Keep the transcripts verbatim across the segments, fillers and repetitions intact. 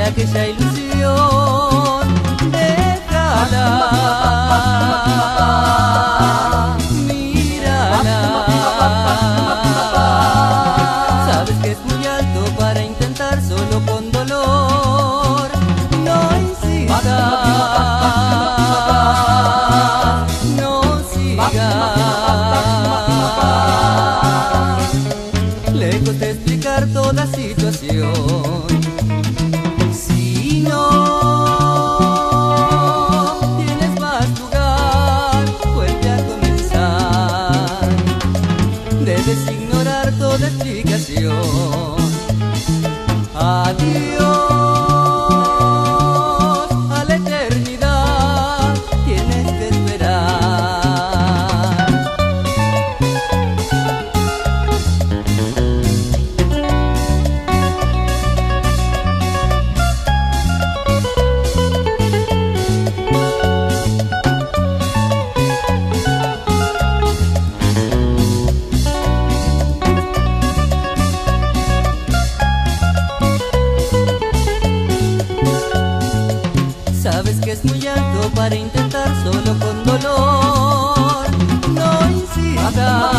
aquella ilusión, déjala, mírala. Sabes que es muy alto para intentar solo con dolor. No insistas, no sigas. Lejos de explicar toda situación. Si no tienes más lugar, vuelve a comenzar. Debes ignorar toda explicación. Adiós a la eternidad, tienes que esperar. Sabes que es muy alto para intentar solo con dolor. No insistas,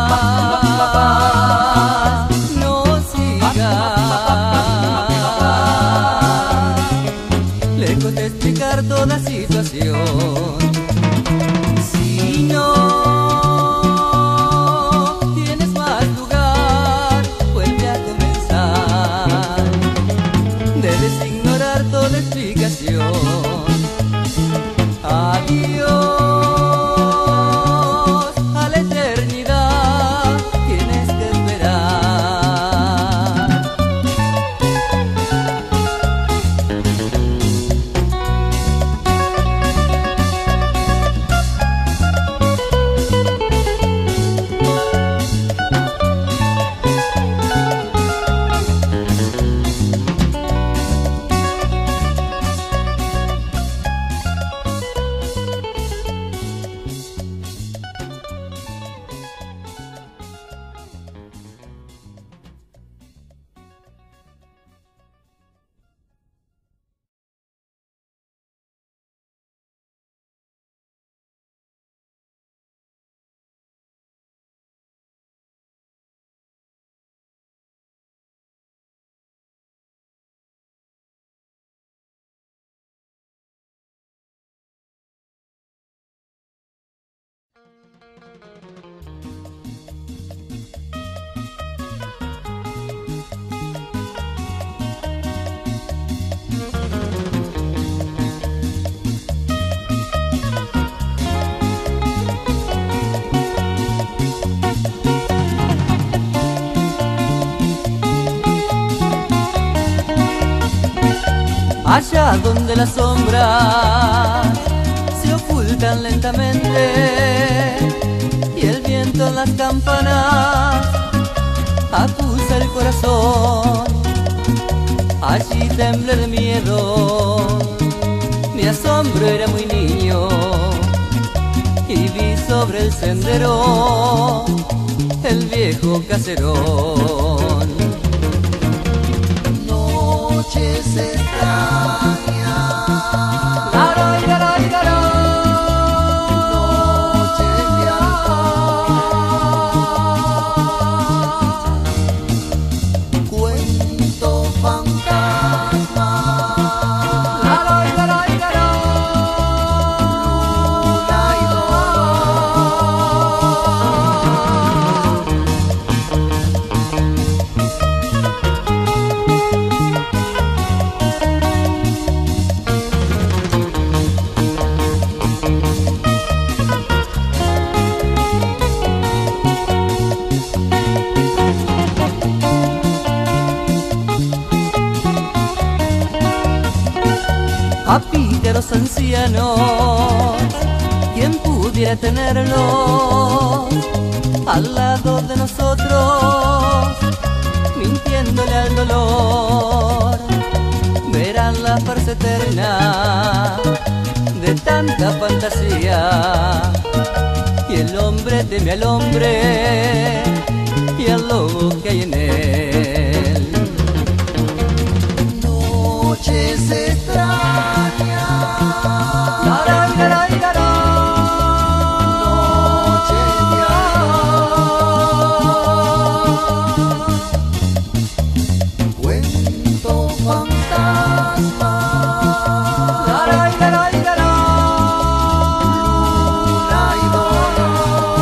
no sigas. Lejos de explicar toda situación. Si no tienes más lugar, vuelve a comenzar. Debes ignorar toda explicación. Adiós a la eternidad, tienes que esperar. Allá donde las sombras se ocultan lentamente y el viento en las campanas acusa el corazón, allí temblé de miedo. Mi asombro era muy niño y vi sobre el sendero el viejo caserón. Noches extrañas, Garoy, garoy, garoy. noches de amor, cuento fantasma, Garoy, garoy, garoy. luna y A pícaros ancianos, quien pudiera tenerlos al lado de nosotros, mintiéndole al dolor, verán la farsa eterna de tanta fantasía, y el hombre teme al hombre y al lobo que hay en él. noches noches extrañas. Laray, laray, laray. Noches de amor. Cuento fantasma. Laray, laray, laray. Luna y dolor.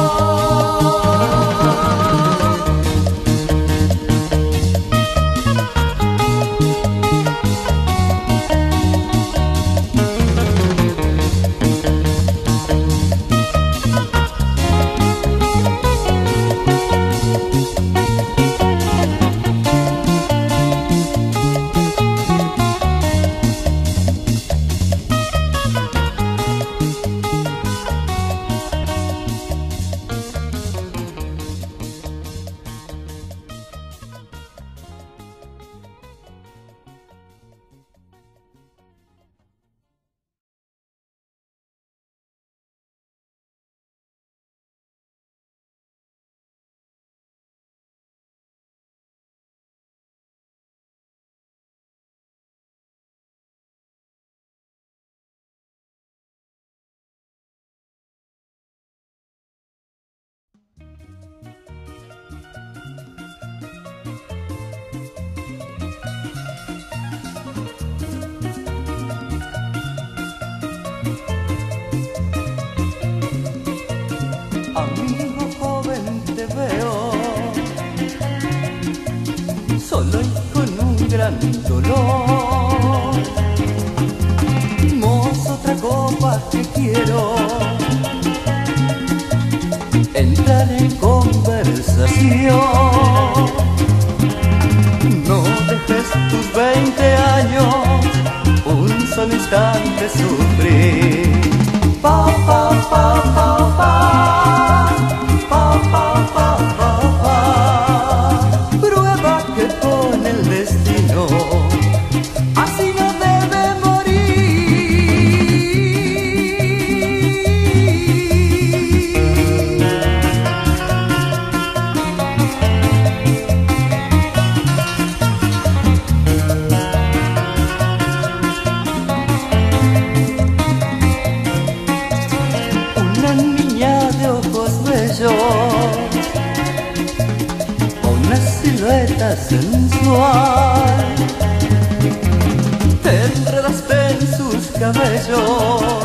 Amigo joven, te veo solo y con un gran dolor. Mozo, otra copa que quiero entrar en conversación. No dejes tus veinte años un solo instante sufrir. Pa, pa, pa, pa, pa. Pa, pa, pa, pa, pa. Prueba que con el destino así no debe una niña de ojos bellos, una silueta sensual, te enredaste en sus cabellos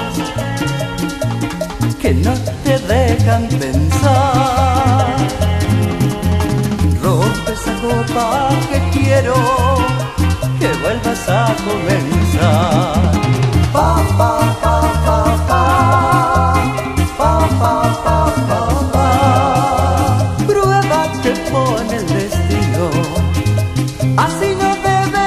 que no te dejan pensar. Rompe esa copa que quiero que vuelvas a comenzar. Pa, pa, pa, pa, pa. Pa, pa, pa, pa, pa. Prueba que pone el destino así no debe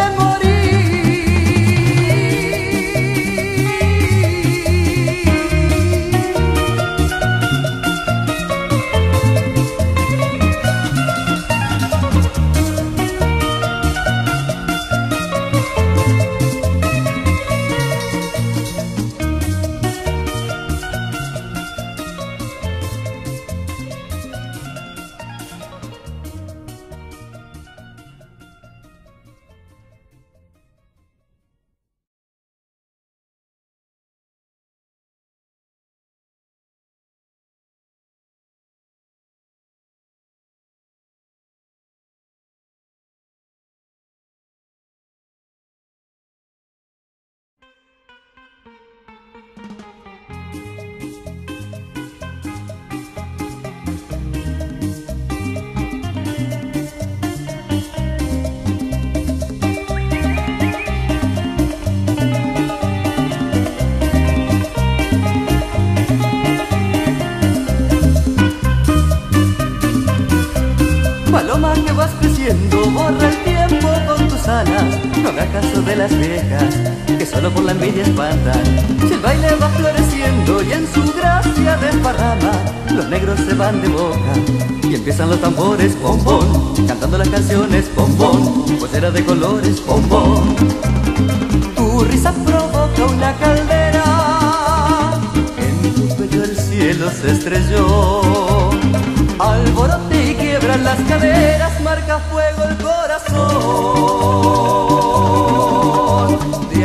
paloma que vas creciendo, borra el tiempo con tus alas. No hagas caso de las viejas que solo por la envidia espantan. Si el baile va floreciendo y en su gracia desparrama, los negros se van de boca y empiezan los tambores, bombón, cantando las canciones, bombón, pollera de colores, bombón. Tu risa provoca una caldera, en tu pecho el cielo se estrelló. Alborote y quiebran las caderas, marca fuego el corazón.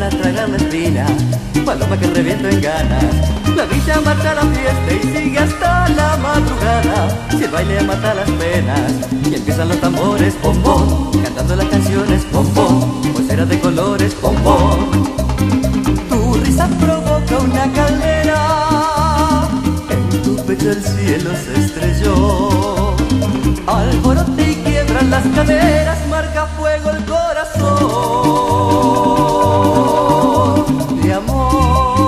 para tragar la espina, paloma que reviento en ganas. La villa marcha a la fiesta y sigue hasta la madrugada. Si el baile mata las penas y empiezan los tambores, bom bom, cantando las canciones, bom bom, pulseras de colores, bom bom. Tu risa provoca una caldera, en tu pecho el cielo se estrelló. Alborote y quiebran las caderas, marca fuego el corazón de amor.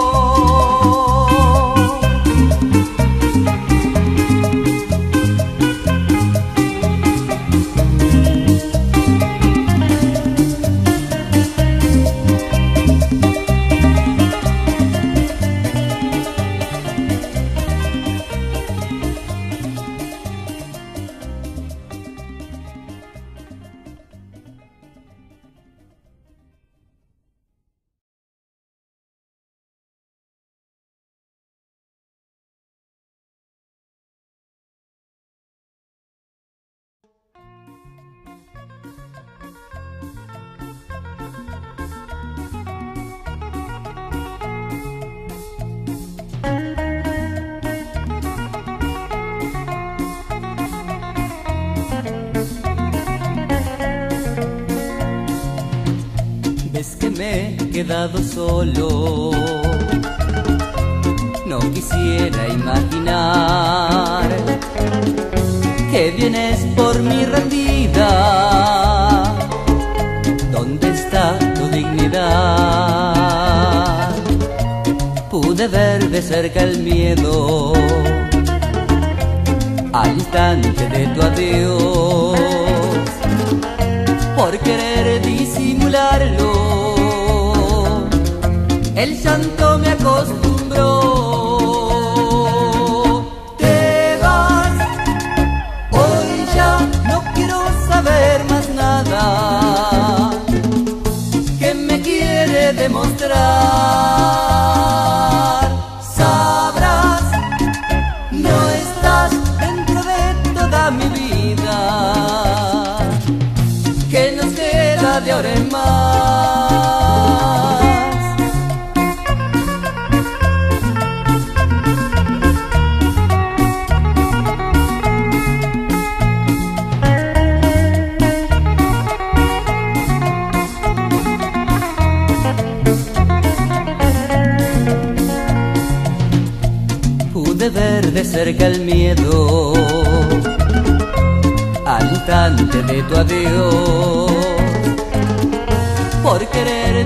Es que me he quedado solo, no quisiera imaginar que vienes por mi rendida. ¿Dónde está tu dignidad? Pude ver de cerca el miedo al instante de tu adiós, por querer disimularlo. El llanto me acostumbró. Te vas, hoy ya no quiero saber más nada. ¿Qué me quiere demostrar? Sabrás, no estás dentro de toda mi vida. ¿Qué nos queda de ahora en más? Pude ver de cerca el miedo al instante de tu adiós, por querer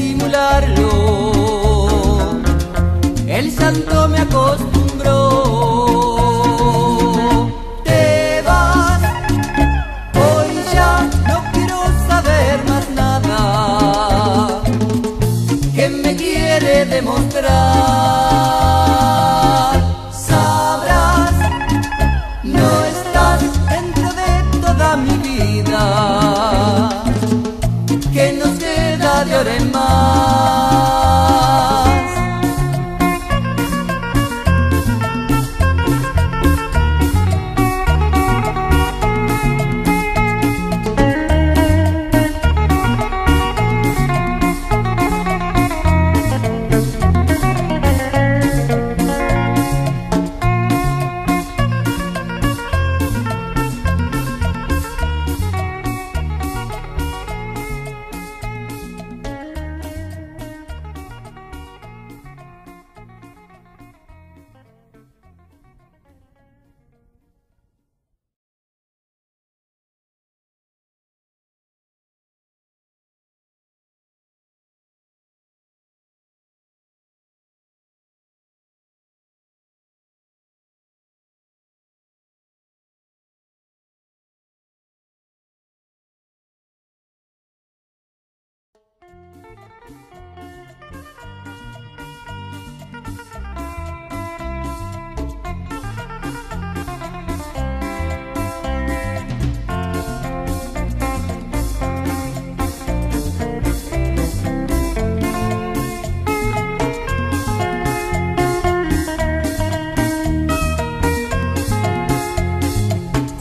disimularlo. El llanto me acostumbró. Te vas, hoy ya no quiero saber más nada. ¿Qué me quiere demostrar? Sabrás, no estás dentro de toda mi vida. ¿Qué nos queda de ahora en más?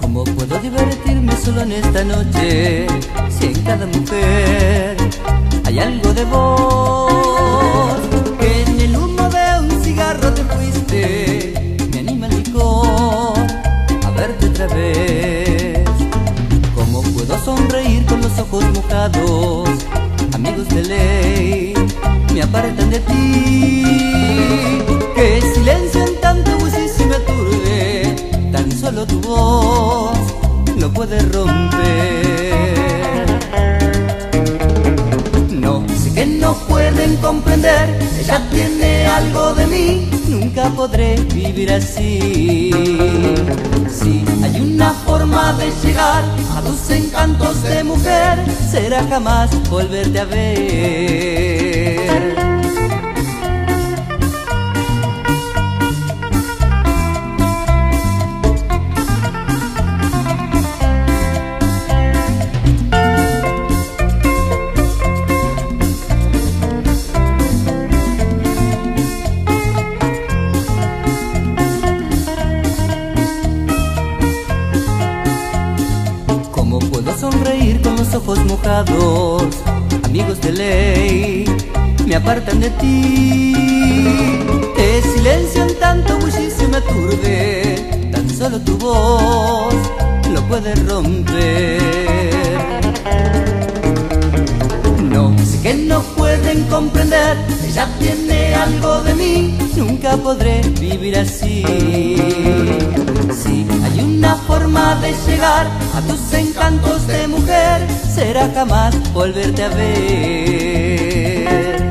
Solo en esta noche, si en cada mujer hay hay algo de vos, que en el humo de un cigarro te fuiste. Me anima el licor a verte otra vez. ¿Cómo puedo sonreír con los ojos mojados? Amigos de ley me apartan de ti. Que silencio en tanto bullicio me aturde. Tan solo tu voz lo puede romper. No, sé que no pueden comprender. Ella tiene algo de mí. Nunca podré vivir así. Si hay una forma de llegar a tus encantos de mujer, será jamás volverte a ver. Sonreír con los ojos mojados, amigos de ley me apartan de ti. Te silencio en tanto bullicio me aturde. Tan solo tu voz lo puede romper. No, sé que no pueden comprender. Ella tiene algo de mí. Nunca podré vivir así. Si hay una forma de llegar a tus encantos de mujer, será jamás volverte a ver.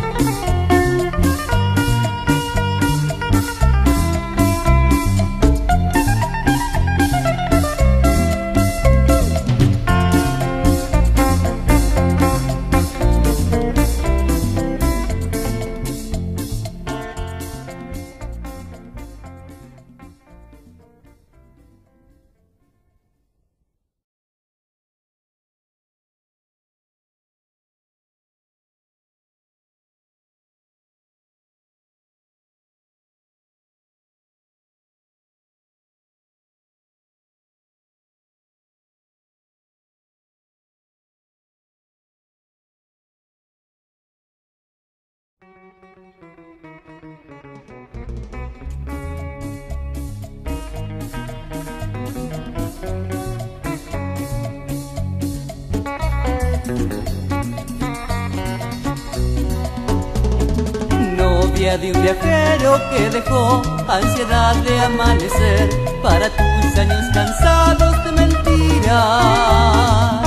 Novia de un viajero que dejó ansiedad de amanecer para tus años cansados de mentiras.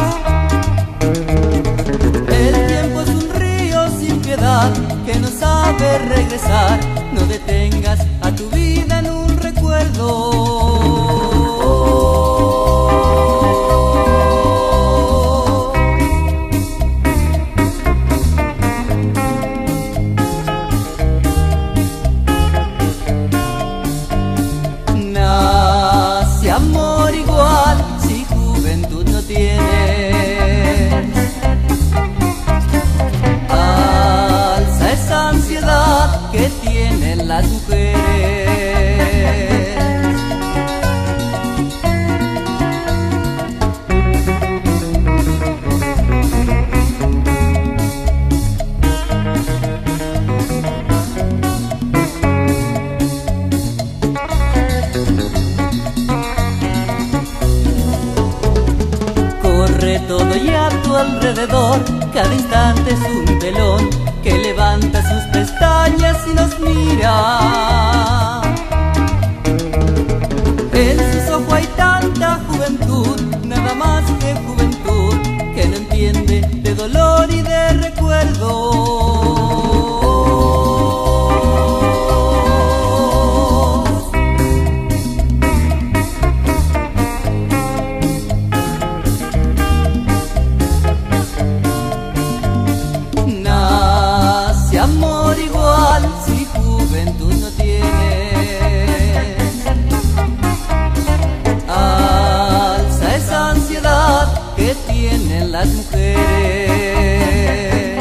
El tiempo es un río sin piedad que no sabe regresar. No detengas a tu vida en un recuerdo. Amor igual si juventud no tienes. Alza esa ansiedad que tienen las mujeres. Todo y a tu alrededor, cada instante es un telón que levanta sus pestañas y nos mira. En sus ojos hay tanta juventud, nada más que juventud, que no entiende de dolor y de recuerdo. Amor igual si juventud no tienes. Alza esa ansiedad que tienen las mujeres.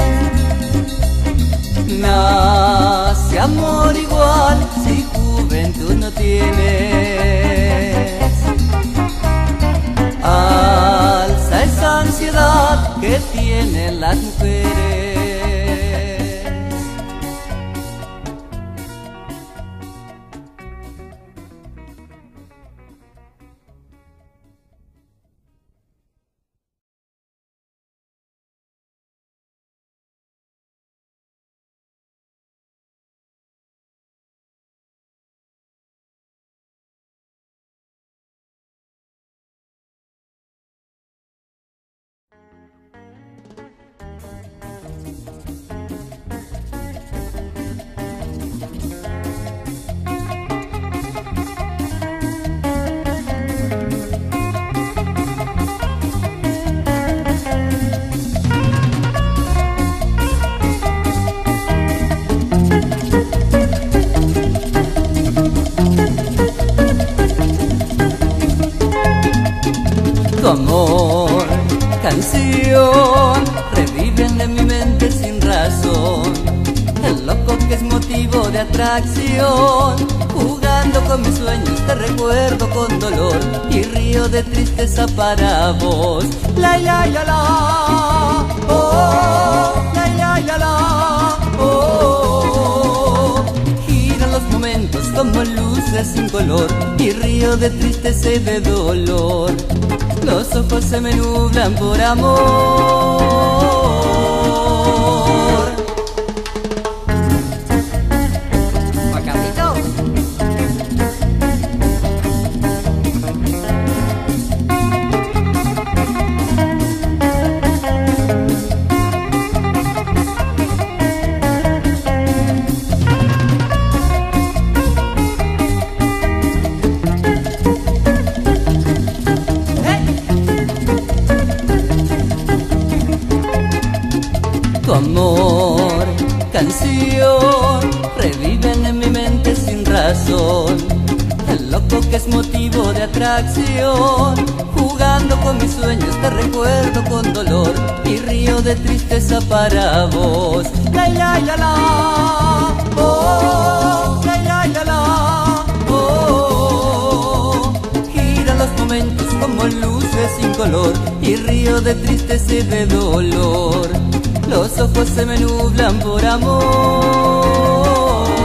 Nace amor igual si juventud no tienes. Alza esa ansiedad que tienen las mujeres. Tu amor, canción, reviven en mi mente sin razón. El loco que es motivo de atracción, jugando con mis sueños te recuerdo con dolor y río de tristeza para vos. La la la la, oh, la la la la, oh. Giran los momentos como luces sin color y río de tristeza y de dolor. Los ojos se me nublan por amor. Macabito. Tu amor, canción, reviven en mi mente sin razón. El loco que es motivo de atracción, jugando con mis sueños te recuerdo con dolor y río de tristeza para vos. La la la la, oh, la la la la, oh. Giran los momentos como luces sin color y río de tristeza y de dolor. Los ojos se me nublan por amor.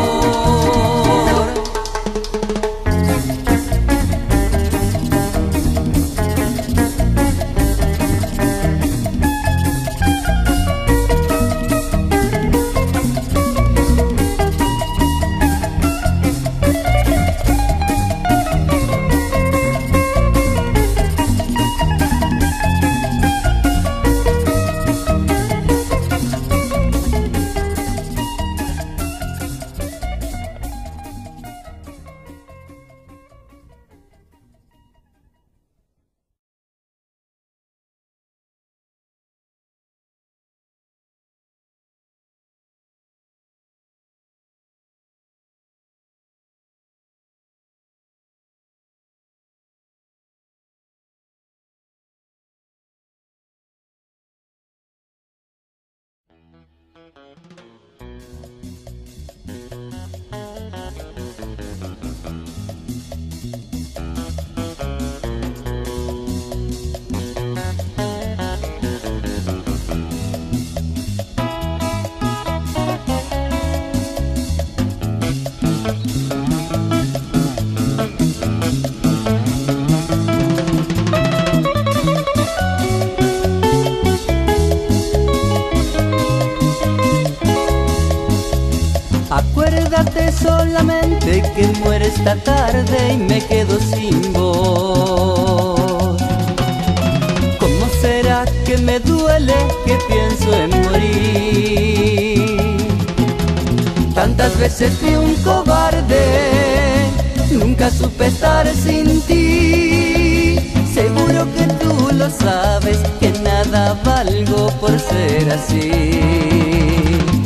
Acuérdate solamente que muere esta tarde y me quedo sin voz. ¿Cómo será que me duele que pienso en morir? Tantas veces fui un cobarde, nunca supe estar sin ti. Seguro que tú lo sabes, que nada valgo por ser así.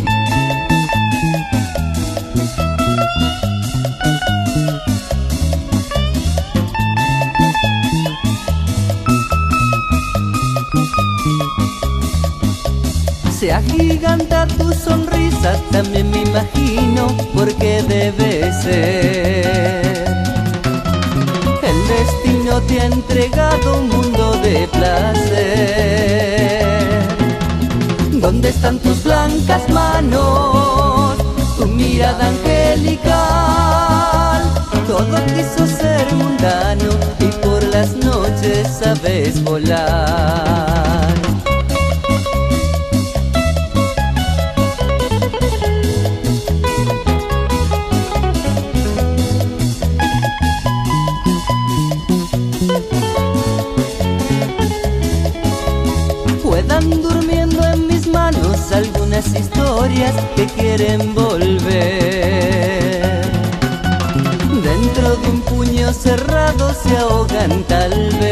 Se agiganta tu sonrisa, también me imagino por qué debe ser. El destino te ha entregado un mundo de placer. ¿Dónde están tus blancas manos? Tu mirada angelical. Todo quiso ser mundano y por las noches sabes volar. Puedan durmiendo en mis manos algunas historias que quieren volver. Dentro de un puño cerrado se ahogan tal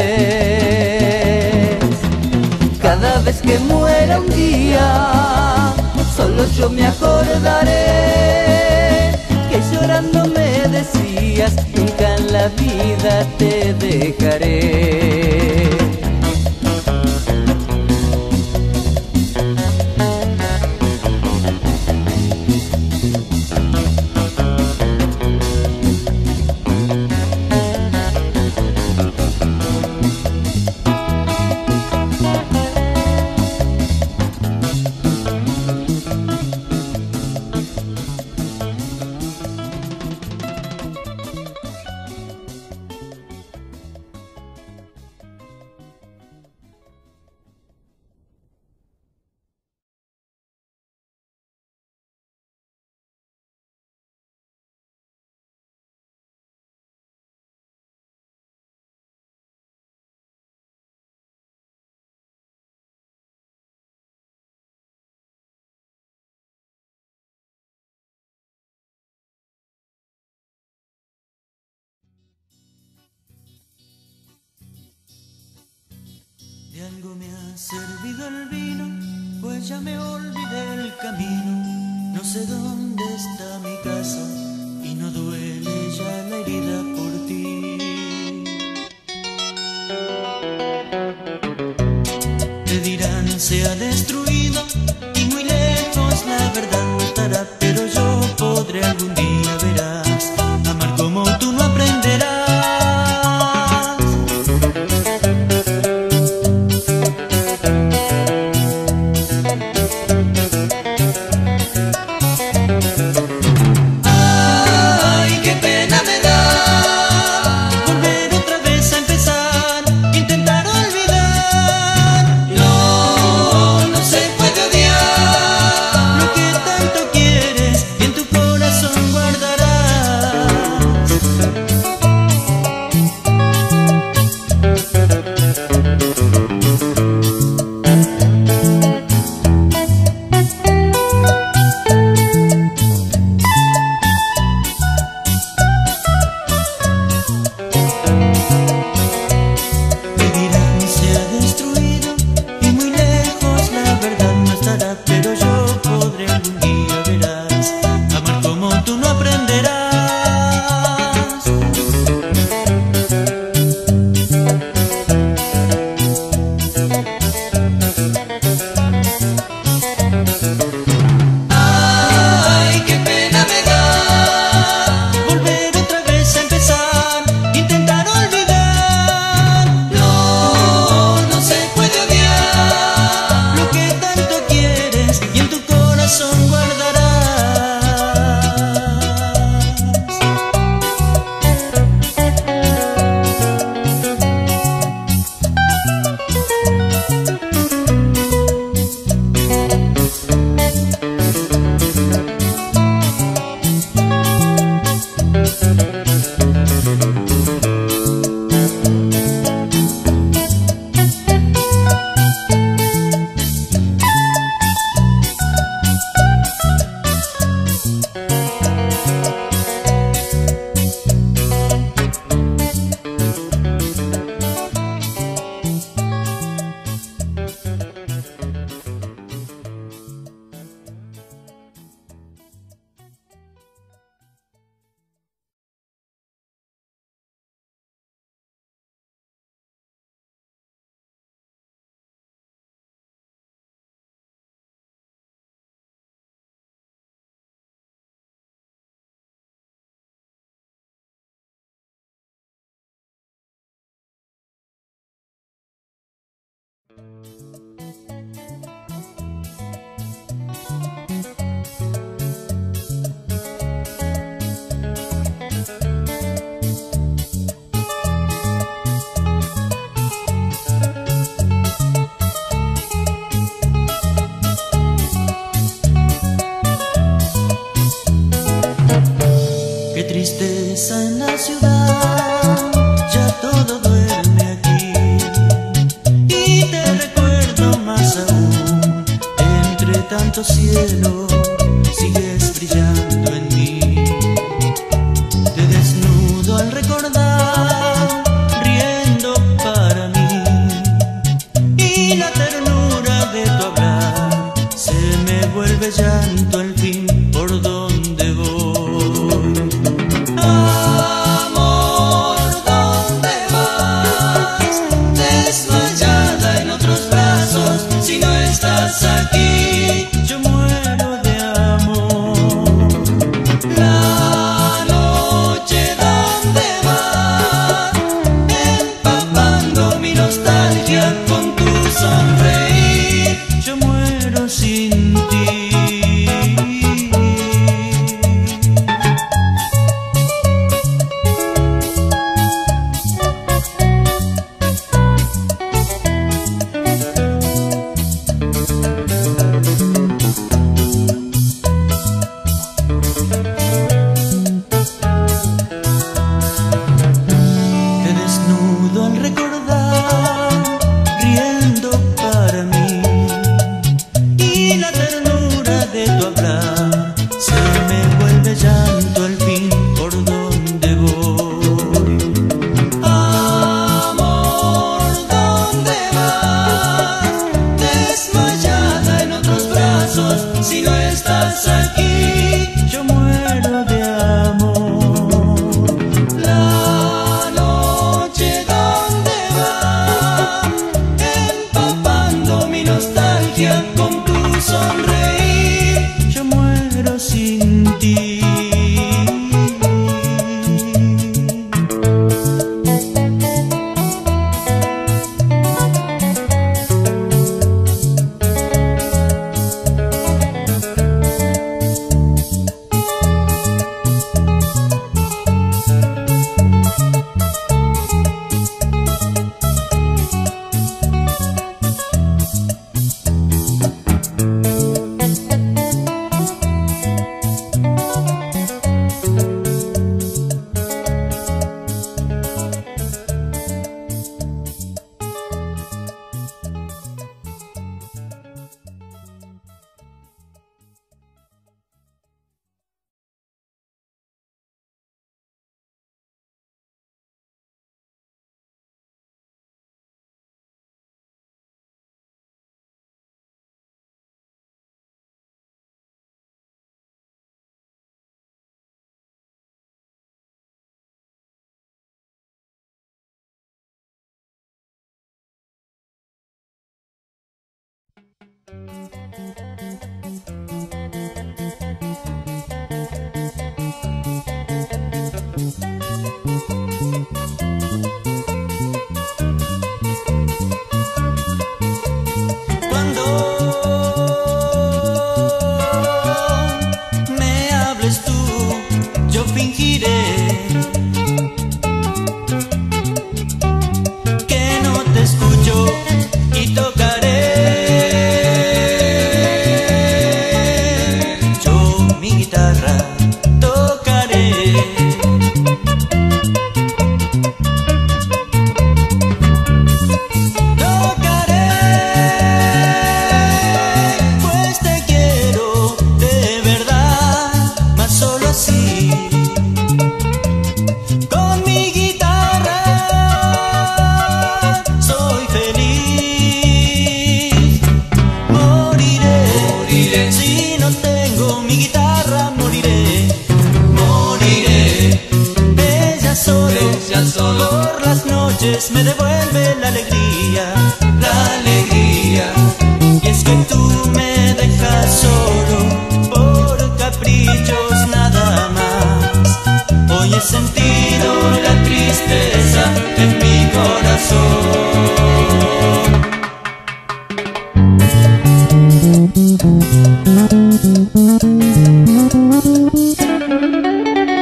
vez. Cada vez que muera un día, solo yo me acordaré que llorando me decías, nunca en la vida te dejaré. De algo me ha servido el vino, pues ya me olvidé el camino. No sé dónde está mi casa y no duele ya la herida por ti. Te dirán se ha destruido y muy lejos la verdad no estará, pero yo podré algún día, verás, amar como tú no aprenderás. tristeza en la ciudad, ya todo duerme aquí. Y te recuerdo más aún, entre tanto cielo, sigues brillando en mí. Te desnudo al recordar, riendo para mí. Y la ternura de tu hablar se me vuelve llanto al fin. ¿Por dónde voy? Amor, ¿dónde vas? Desmayada en otros brazos, si no estás aquí, yo muero de amor. La noche, ¿dónde va? Empapando mi nostalgia con tu sonreír, yo muero sin ti. Si no estás aquí, yo muero de amor. La noche, ¿dónde va? Empapando mi nostalgia con tu sonreír, yo muero sin ti. Me devuelve la alegría, la alegría. Y es que tú me dejas solo por caprichos nada más. Hoy he sentido la tristeza en mi corazón.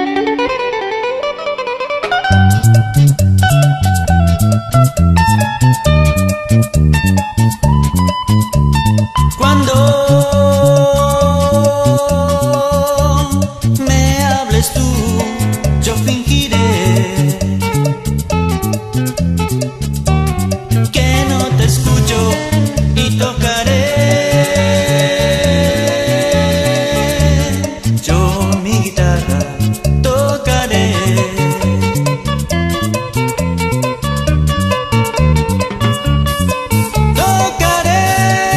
Thank you. mi guitarra tocaré. Tocaré,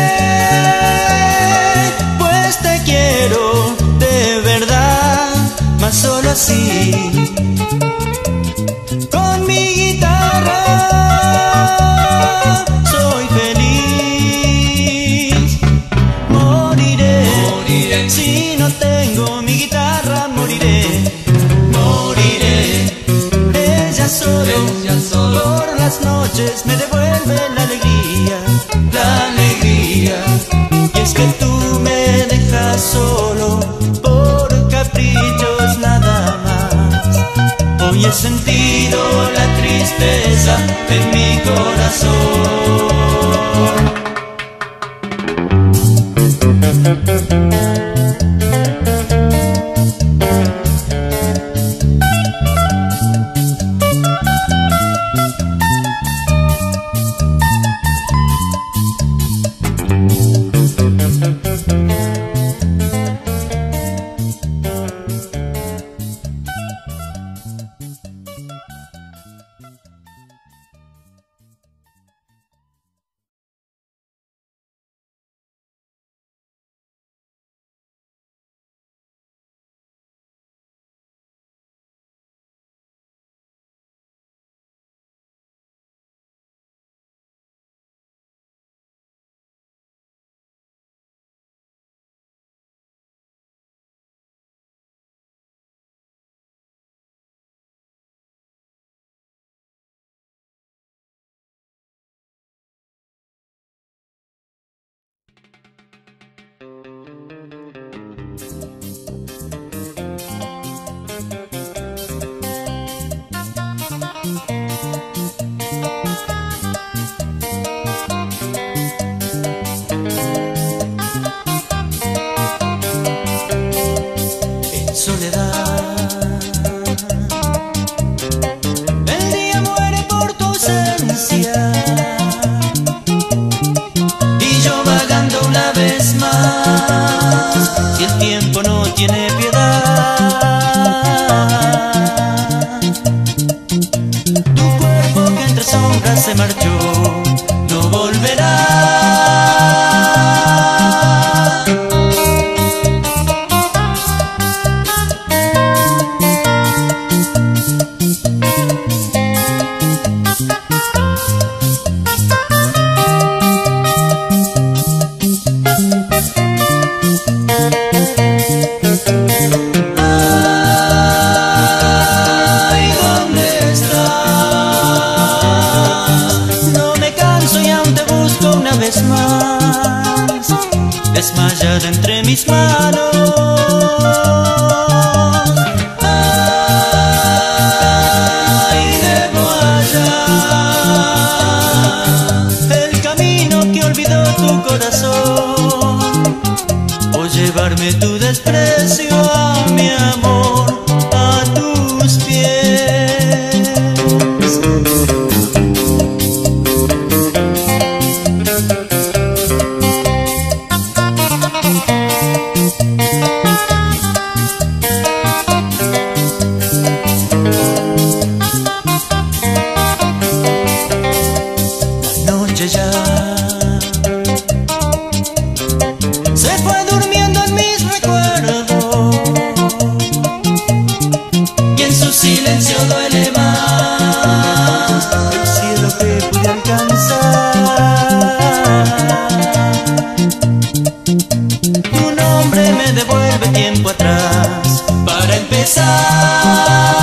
pues te quiero de verdad, mas solo así. Con mi guitarra soy feliz. Moriré, moriré. Si no tengo mi guitarra, moriré. Moriré. Ella solo, ella solo por las noches me devuelve la alegría, la alegría. Y es que tú me dejas solo por caprichos nada más. Hoy he sentido la tristeza en mi corazón. Se marchó, no volverá. Desmayada entre mis manos, ay, debo hallar el camino que olvidó tu corazón, o llevarme tu desprecio a mi amor, a tus pies. Ya se fue durmiendo en mis recuerdos y en su silencio duele más el cielo que pude alcanzar. Tu nombre me devuelve tiempo atrás para empezar.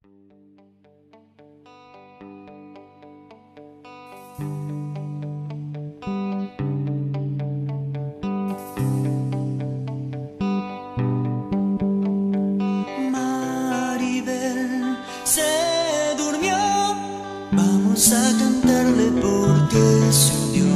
Maribel se durmió, vamos a cantarle porque se hundió.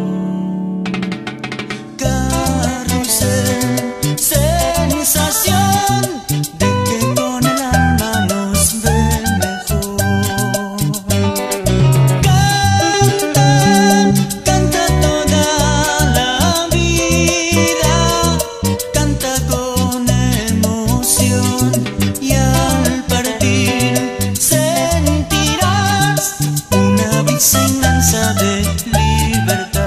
Carrusel, sensación de que con el alma nos ve mejor. Canta, canta toda la vida, canta con emoción y al partir sentirás una brisa inmensa de libertad.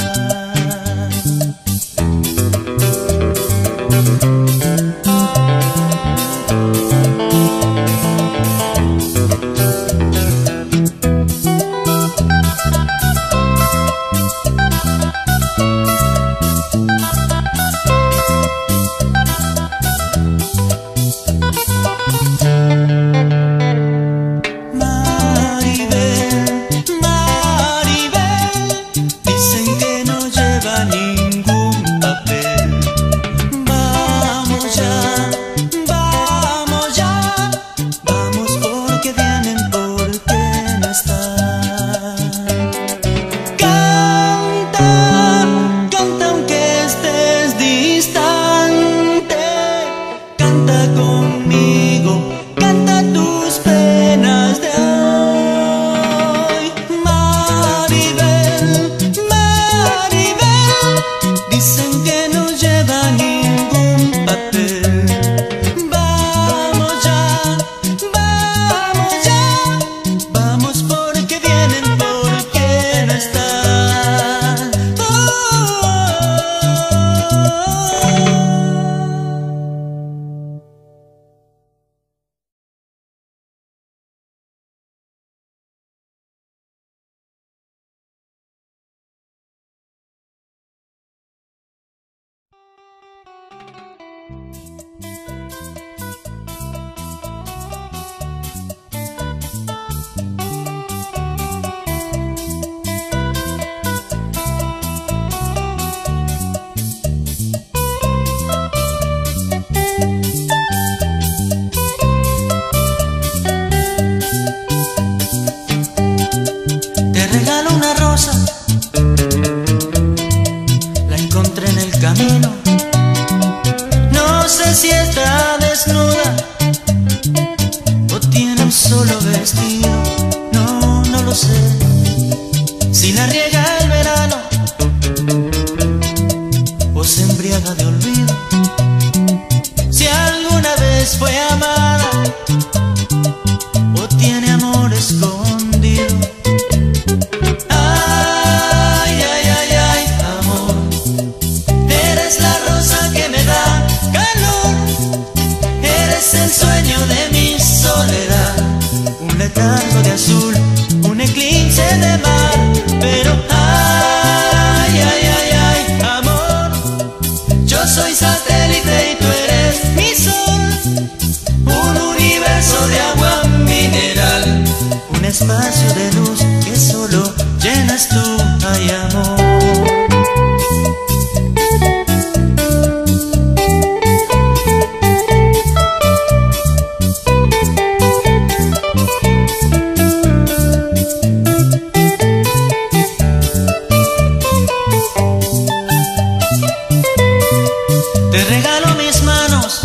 Espacio de luz que solo llenas tú, ay amor. Te regalo mis manos,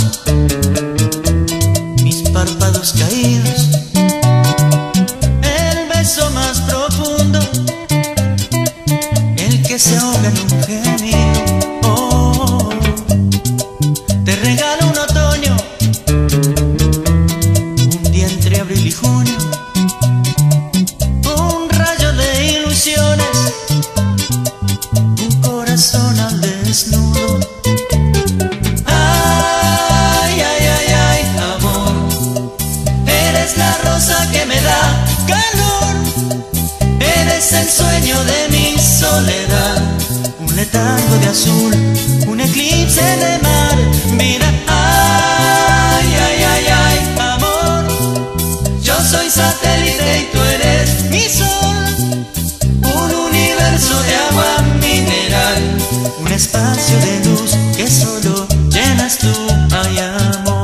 mis párpados caídos, más profundo, el que se ahoga en un gemido. Oh, te regalo un otoño, un día entre abril y junio, un rayo de ilusiones, un corazón al desnudo. Ay, ay, ay, ay, amor, eres la rosa que me da calor. Eres el sueño de mi soledad, un letargo de azul, un eclipse de mar. Mira, ay, ay, ay, ay, amor, satélite y tú eres mi sol, un universo de agua mineral, un espacio de luz que solo llenas tú, ay amor.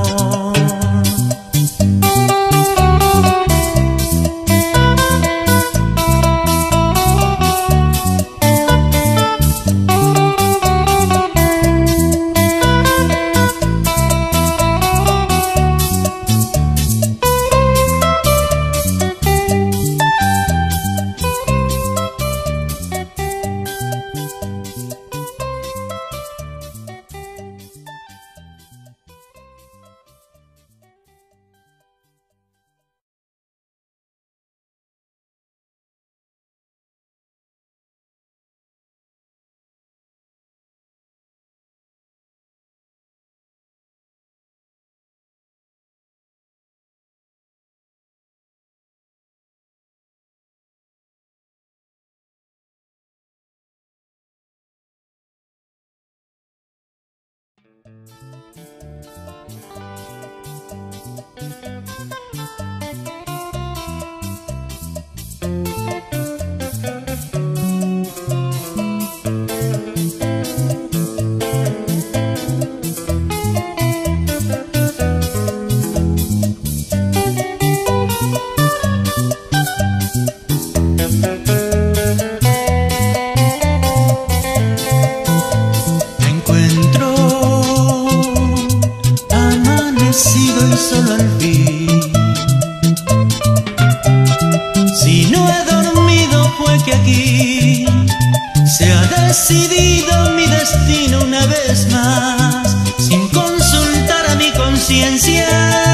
Solo al fin, si no he dormido fue que aquí se ha decidido mi destino una vez más, sin consultar a mi conciencia.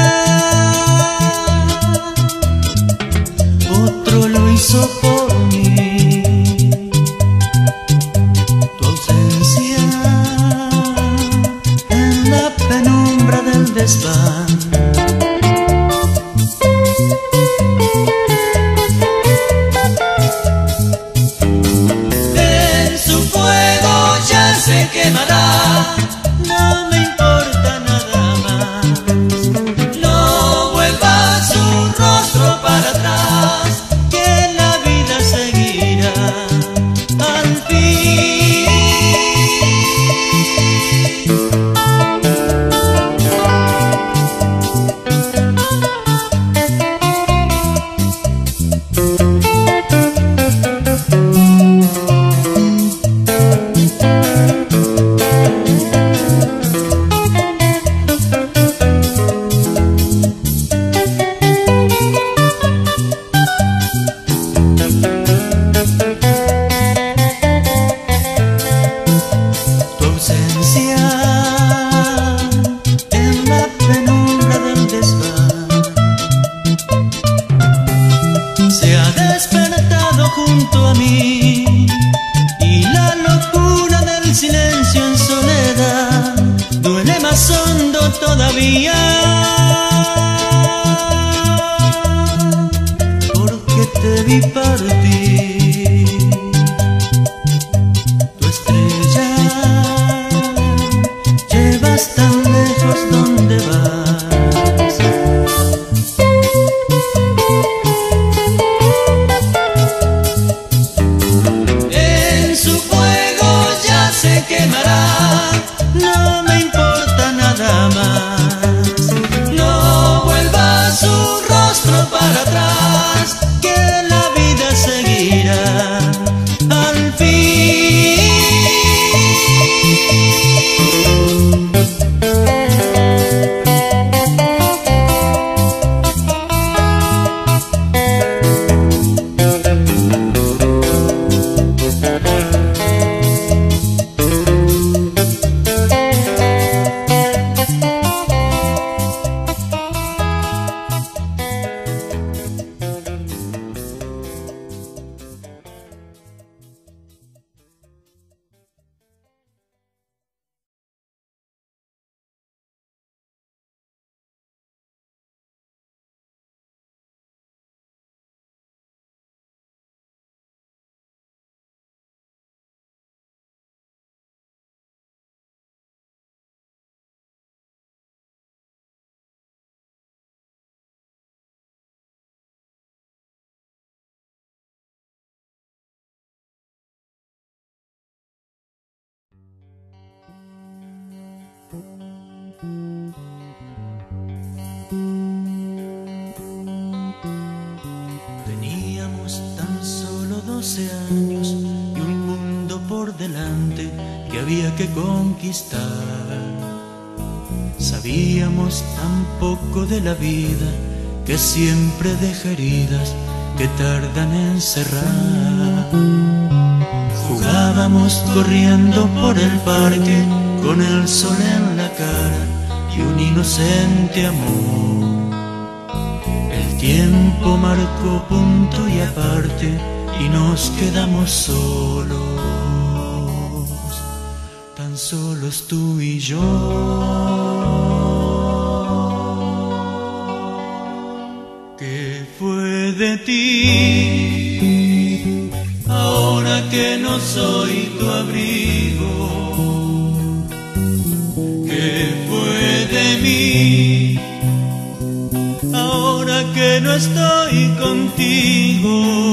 Otro lo hizo por mí, tu ausencia en la penumbra del desván. Se quemará, no me importa nada más. No vuelva su rostro para atrás, que la vida seguirá al fin. doce años y un mundo por delante que había que conquistar. Sabíamos tan poco de la vida que siempre deja heridas que tardan en cerrar. Jugábamos corriendo por el parque con el sol en la cara y un inocente amor. El tiempo marcó punto y aparte y nos quedamos solos, tan solos tú y yo. ¿Qué fue de ti ahora que no soy tu abrigo? ¿Qué fue de mí ahora que no estoy contigo?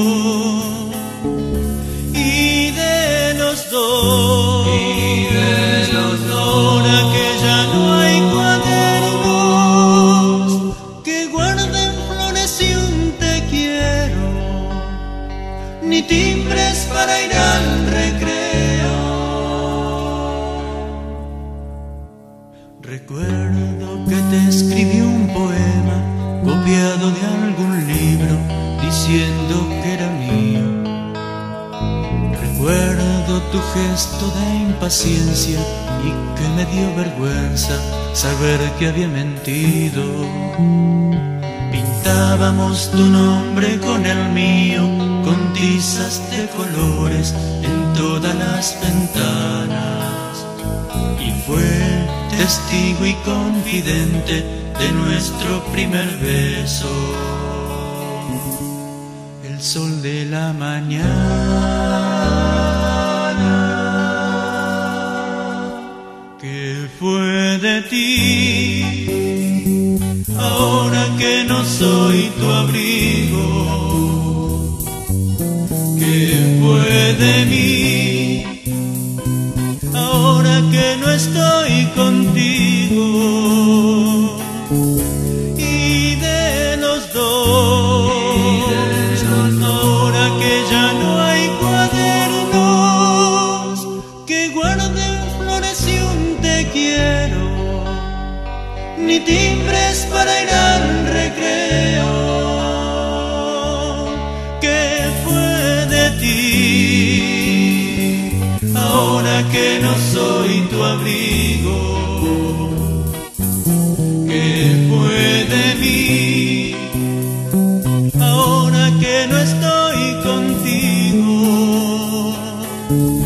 Y de los dos, y de los dos, ahora que ya no hay cuadernos que guarden flores y un te quiero, ni timbres para ir al recreo. Recuerdo que te escribí un poema copiado de algún libro diciendo que era mío. Recuerdo tu gesto de impaciencia y que me dio vergüenza saber que había mentido. Pintábamos tu nombre con el mío con tizas de colores en todas las ventanas, y fue testigo y confidente de nuestro primer beso, el sol de la mañana. ¿Qué fue de ti ahora que no soy tu abrigo? ¿Qué fue de mí ahora que no estoy contigo? Y de los dos, ahora que ya no hay cuadernos que guarden flores y un te quiero, ni timbres para ir al recreo. ¿Qué fue de ti ahora que no soy tu abrigo? ¿Qué fue de mí ahora que no estoy contigo?